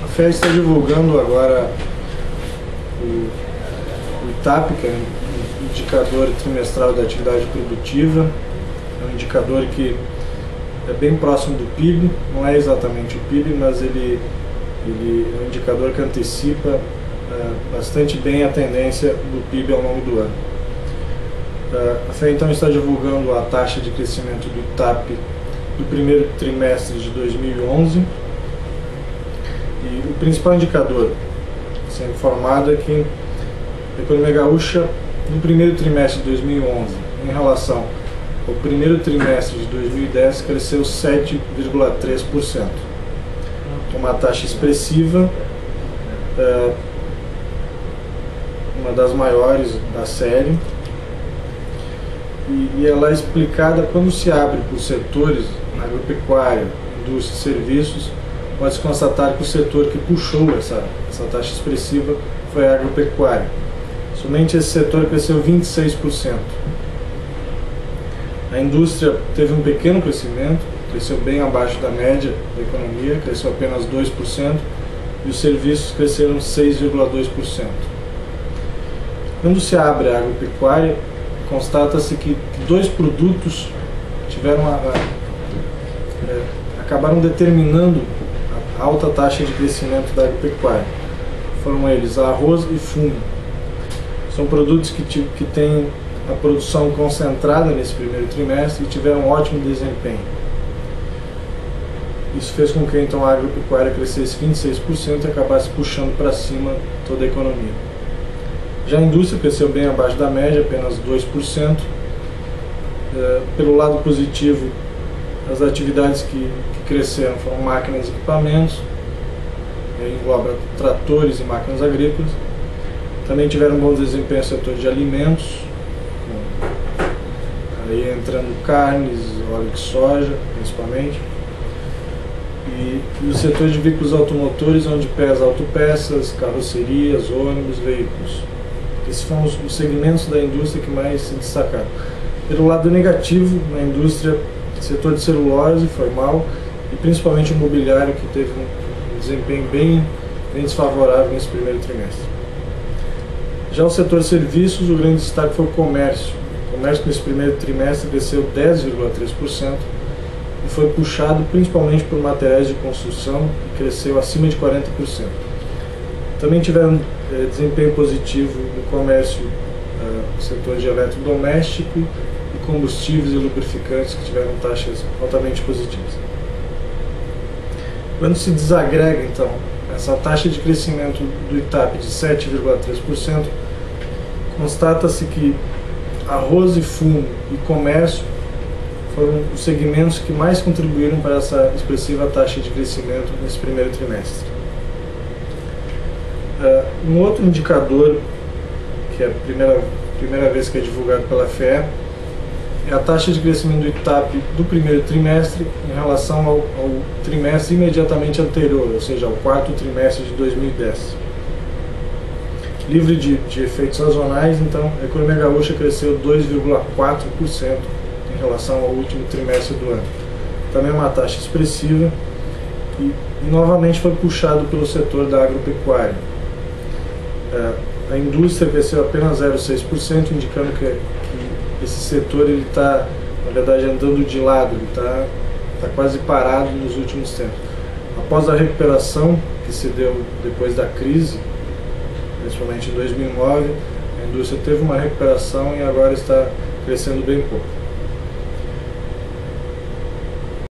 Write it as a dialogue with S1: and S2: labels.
S1: FEA está divulgando agora o ITAP, que é um indicador trimestral da atividade produtiva. É um indicador que é bem próximo do PIB, não é exatamente o PIB, mas ele é um indicador que antecipa bastante bem a tendência do PIB ao longo do ano. A FEA então está divulgando a taxa de crescimento do ITAP do primeiro trimestre de 2011 e o principal indicador sendo informado é que a economia gaúcha no primeiro trimestre de 2011 em relação ao primeiro trimestre de 2010 cresceu 7,3%, uma taxa expressiva, uma das maiores da série, e ela é explicada quando se abre por setores, agropecuária, indústria e serviços. Pode-se constatar que o setor que puxou essa taxa expressiva foi a agropecuária. Somente esse setor cresceu 26%. A indústria teve um pequeno crescimento, cresceu bem abaixo da média da economia, cresceu apenas 2%, e os serviços cresceram 6,2%. Quando se abre a agropecuária, constata-se que dois produtos acabaram determinando a alta taxa de crescimento da agropecuária. Foram eles arroz e fumo. São produtos que têm a produção concentrada nesse primeiro trimestre e tiveram um ótimo desempenho. Isso fez com que então a agropecuária crescesse 26% e acabasse puxando para cima toda a economia. Já a indústria cresceu bem abaixo da média, apenas 2%. Pelo lado positivo, as atividades que cresceram foram máquinas e equipamentos, engloba tratores e máquinas agrícolas. Também tiveram um bom desempenho no setor de alimentos, aí entrando carnes, óleo de soja, principalmente. E o setor de veículos automotores, onde pesa autopeças, carrocerias, ônibus, veículos. Esses foram os segmentos da indústria que mais se destacaram. Pelo lado negativo, na indústria, o setor de celulose foi mal, e principalmente o imobiliário, que teve um desempenho bem desfavorável nesse primeiro trimestre. Já o setor de serviços, o grande destaque foi o comércio. O comércio nesse primeiro trimestre cresceu 10,3% e foi puxado principalmente por materiais de construção, que cresceu acima de 40%. Também tiveram desempenho positivo no comércio, no setor de eletrodoméstico e combustíveis e lubrificantes, que tiveram taxas altamente positivas. Quando se desagrega, então, essa taxa de crescimento do ITAP de 7,3%, constata-se que arroz e fumo e comércio foram os segmentos que mais contribuíram para essa expressiva taxa de crescimento nesse primeiro trimestre. Um outro indicador, que é a primeira vez que é divulgado pela FEA, é a taxa de crescimento do ITAP do primeiro trimestre em relação ao trimestre imediatamente anterior, ou seja, ao quarto trimestre de 2010. Livre de efeitos sazonais, então, a economia gaúcha cresceu 2,4% em relação ao último trimestre do ano. Também uma taxa expressiva e novamente foi puxado pelo setor da agropecuária. A indústria cresceu apenas 0,6%, indicando que esse setor está, na verdade, andando de lado, ele está quase parado nos últimos tempos. Após a recuperação que se deu depois da crise, principalmente em 2009, a indústria teve uma recuperação e agora está crescendo bem pouco.